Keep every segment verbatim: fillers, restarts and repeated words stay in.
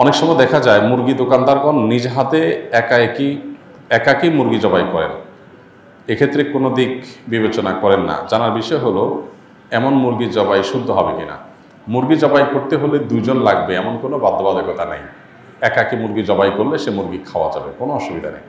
অনেক সময় দেখা যায় মুরগি দোকানদারগণ নিজ হাতে একা একই একাকী মুরগি জবাই করেন, এক্ষেত্রে কোনো দিক বিবেচনা করেন না। জানার বিষয় হলো এমন মুরগি জবাই শুদ্ধ হবে কিনা। মুরগি জবাই করতে হলে দুজন লাগবে এমন কোনো বাধ্যবাধকতা নেই। একাকী মুরগি জবাই করলে সে মুরগি খাওয়া যাবে, কোনো অসুবিধা নেই।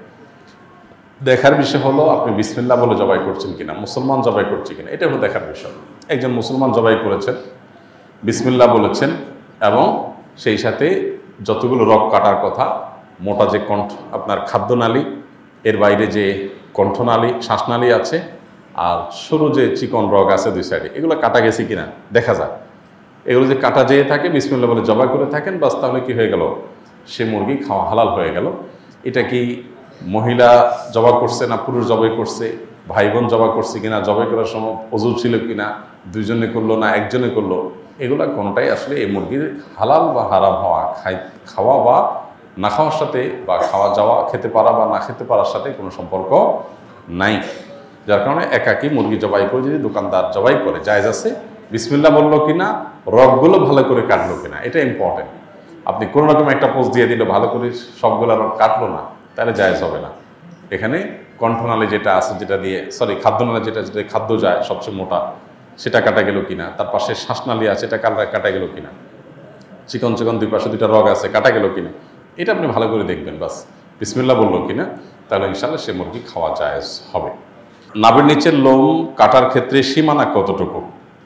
দেখার বিষয় হলো আপনি বিসমিল্লাহ বলে জবাই করছেন কিনা, মুসলমান জবাই করছে কিনা, এটা হলো দেখার বিষয়। একজন মুসলমান জবাই করেছেন, বিসমিল্লাহ বলেছেন এবং সেই সাথে যতগুলো রগ কাটার কথা, মোটা যে কণ্ঠ আপনার খাদ্যনালী, এর বাইরে যে কণ্ঠনালী শ্বাসনালী আছে, আর সরু যে চিকন রগ আছে দুই সাইডে, এগুলো কাটা গেছে কিনা দেখা যায়। এগুলো যে কাটা যেয়ে থাকে, বিসমিল্লাহ বলে জবাই করে থাকেন, বাস তাহলে কী হয়ে গেল, সে মুরগি খাওয়া হালাল হয়ে গেল। এটা কি মহিলা জবাই করছে না পুরুষ জবাই করছে, ভাই বোন জবাই করছে কিনা, জবাই করার সময় অজু ছিল কিনা, দুইজনে করলো না একজনে করলো, এগুলা কোনোটাই আসলে এই মুরগির হালাল বা হারাম হওয়া, খাই খাওয়া বা না খাওয়ার সাথে, বা খাওয়া যাওয়া খেতে পারা বা না খেতে পারার সাথে কোনো সম্পর্ক নাই। যার কারণে একাকী মুরগি জবাই করে যদি দোকানদার জবাই করে, জায়েজ আছে। বিসমিল্লাহ বললো কিনা, রগগুলো ভালো করে কাটলো কিনা, এটা ইম্পর্টেন্ট। আপনি কোনো রকম একটা পোস্ট দিয়ে দিল, ভালো করে সবগুলো রগ কাটলো না, তাহলে জায়েজ হবে না। এখানে কণ্ঠনালী যেটা আছে, যেটা দিয়ে সরি খাদ্যনালী যেটা যেটা খাদ্য যায় সবচেয়ে মোটা, সেটা কাটা গেল কিনা, তার পাশে শ্বাসনালী আছে, এটা কাটা কাটা গেল কিনা, চিকন চিকন দুই পাশে দুইটা রগ আছে, কাটা গেল কিনা, এটা আপনি ভালো করে দেখবেন। বাস বিসমিল্লাহ বললো কিনা, তাহলে ইনশাআল্লাহ সে মুরগি খাওয়া জায়েজ হবে। নাভির নিচের লোম কাটার ক্ষেত্রে সীমানা কতটুকু?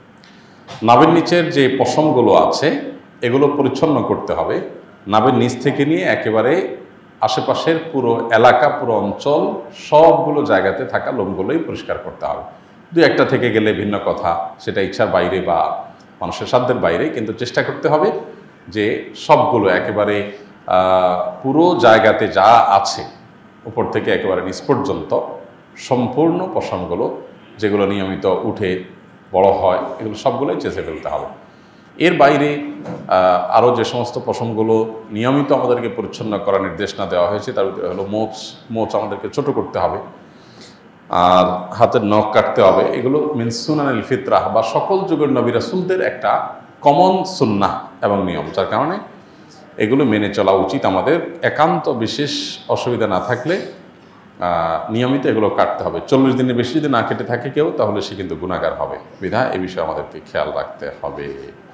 নাভির নিচের যে পশমগুলো আছে এগুলো পরিচ্ছন্ন করতে হবে। নাভির নিচ থেকে নিয়ে একেবারে আশেপাশের পুরো এলাকা, পুরো অঞ্চল, সবগুলো জায়গাতে থাকা লোমগুলোই পরিষ্কার করতে হবে। দু একটা থেকে গেলে ভিন্ন কথা, সেটা ইচ্ছার বাইরে বা মানুষের সাধ্যের বাইরে, কিন্তু চেষ্টা করতে হবে যে সবগুলো একেবারে পুরো জায়গাতে যা আছে উপর থেকে একেবারে নিচ পর্যন্ত সম্পূর্ণ পশমগুলো যেগুলো নিয়মিত উঠে বড় হয়, এগুলো সবগুলোই চেঁচে ফেলতে হবে। এর বাইরে আরও যে সমস্ত পশমগুলো নিয়মিত আমাদেরকে পরিচ্ছন্ন করার নির্দেশ না দেওয়া হয়েছে, তার ভিতরে হলো মোচ। মোচ আমাদেরকে ছোট করতে হবে, আর হাতের নখ কাটতে হবে। এগুলো মিন সুনানিল ফিতরাহ বা সকল যুগের নবী রাসূলদের একটা কমন সুন্নাহ এবং নিয়ম, যার কারণে এগুলো মেনে চলা উচিত আমাদের। একান্ত বিশেষ অসুবিধা না থাকলে নিয়মিত এগুলো কাটতে হবে। চল্লিশ দিনের বেশি যদি না কেটে থাকে কেউ, তাহলে সে কিন্তু গুনাহগার হবে। বিধায় এ বিষয়ে আমাদেরকে খেয়াল রাখতে হবে।